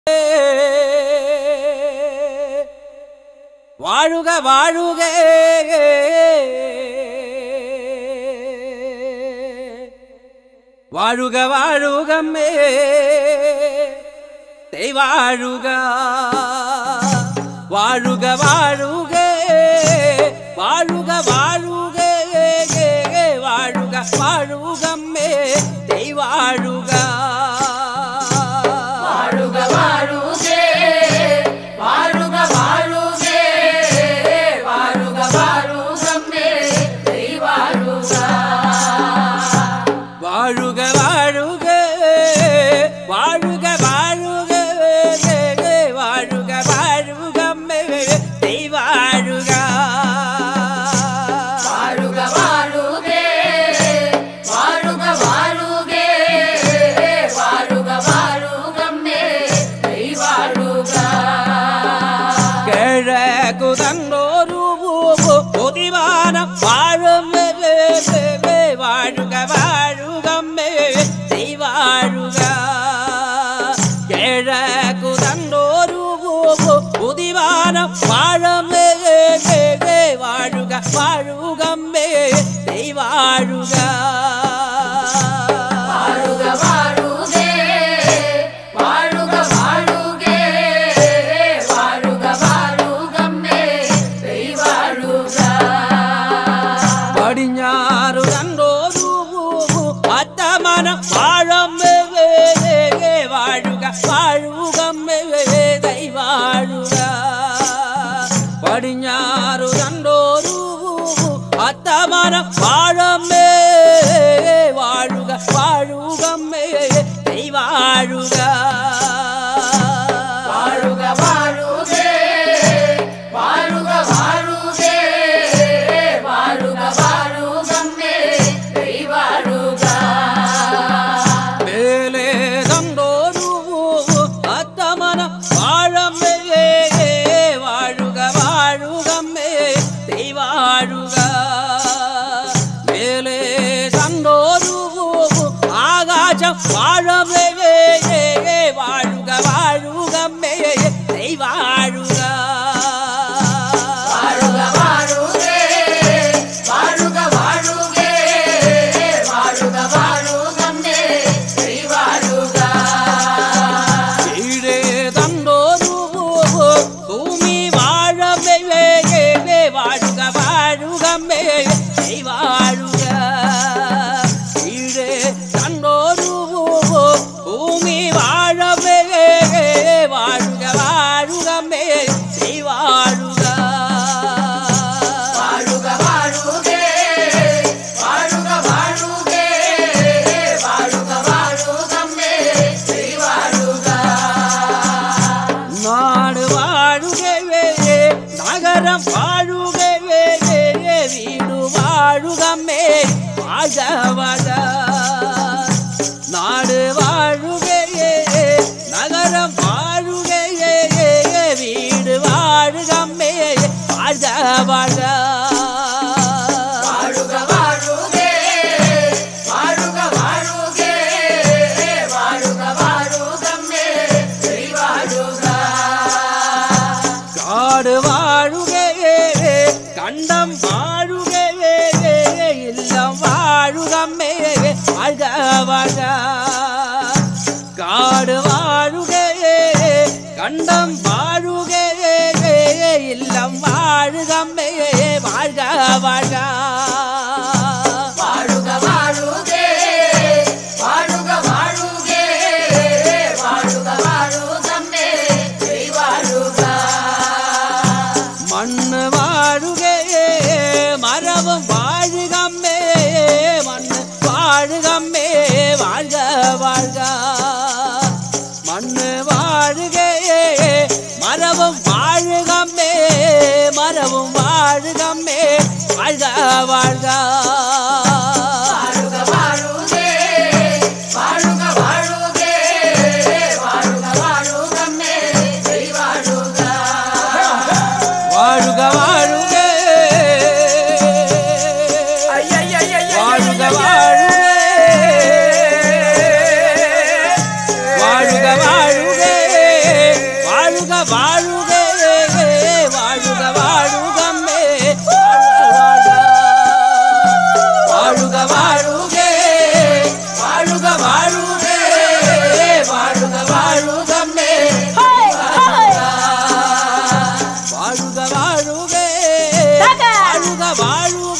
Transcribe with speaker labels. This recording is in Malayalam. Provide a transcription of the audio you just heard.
Speaker 1: வாழுக வாழுக வாழுக வாழுகம்மே தெய்வாழுக வாழுக வாழுக வாழுக வாழுக வாழுக வாழுகம்மே தெய்வாழுக வாழுகம்மே தெய்வாழுக வாழுக வாழுகே வாழுக வாழுகே வாழுக வாழுகம்மே தெய்வாழுக പടിഞ്ഞാറു കണ്ടോരു അത്തമനം വാഴമ്മേ വാഴുക വാഴുകമ്മേ ദൈവാഴുക പടിഞ്ഞാറു കണ്ടോരു അത്തമനം വാഴമ്മേ വാഴുക വാഴുകമ്മേ ദൈവാഴുക വാഴുക വാഴുകേ വാഴുക വാഴുകേ വാഴുക വാഴുകമ്മേ ദൈവാഴുക മേലേ കണ്ടോരു അത്തമനം വാഴമ്മേ വാഴുക വാഴുകമ്മേ ദൈവാഴുക മേലേ കണ്ടോരു ആകാശം വാഴമ്മേ വാഴുക വാഴുകമ്മേ ദൈവാഴുക വാഴുക വാഴുകേ വാഴുക വാഴുകേ വാഴുക വാഴുകമ്മേ ദൈവാഴുക കീഴേ കണ്ടോരു ഭൂമി വാഴമ്മേ വാഴുക വാഴുകമ്മേ ദൈവാഴുക കീഴേ കണ്ടോരു ഭൂമി വാഴമ്മേ വാഴുക വാഴുകമ്മേ ദൈവാഴുക വാഴുക വാഴുകേ വാഴുക വാഴുകേ വാഴുക വാഴുകമ്മേ ദൈവാഴുക നാട് വാഴുകേ നഗരം വാഴുകേ വീടു വാഴുകമ്മേ വാഴ വാഴ നാട് വാഴുകേ നഗരം വാഴുകേ വീട് വാഴുകമ്മേ വാഴ വാഴ വാഴുക വാഴുകേ വാഴുക വാഴുകേ വാഴുക വാഴുകമ്മേ ദൈവാഴുക കാട് വാഴുകേ കണ്ടം വാഴുകേ ഇല്ലം വാഴുകമ്മേ വാഴ വാഴ കാട് വാഴുകേ കണ്ടം വാഴുകേ ഇല്ലം വാഴുകമ്മേ വാഴ വാഴ വാഴുക വാഴുകേ വാഴുക വാഴുകേ വാഴുക വാഴുകമ്മേ ദൈവാഴുക മണ്ണ് വാഴുകേ മരവും വാഴുകമ്മേ മണ്ണ് വാഴുകമ്മേ വാഴ വാഴ മണ്ണ് വാഴുകേ മരവും വാഴുകമ്മേ മരവും വാഴുകമ്മേ വാഴ വാഴ വാഴുക വാഴുകേ വാഴുക വാഴുകേ വാഴുക വാഴുകമ്മേ ദൈവാഴുക വാഴുക വാഴുകേ വാഴുക വാഴുകേ വാഴുക വാഴുകേ வாழுக வாழுகே வாழுக வாழுகம்மே வாழுக வாழுகே வாழுக வாழுகே வாழுக வாழுகம்மே வாழுக வாழுகே வாழுக வாழு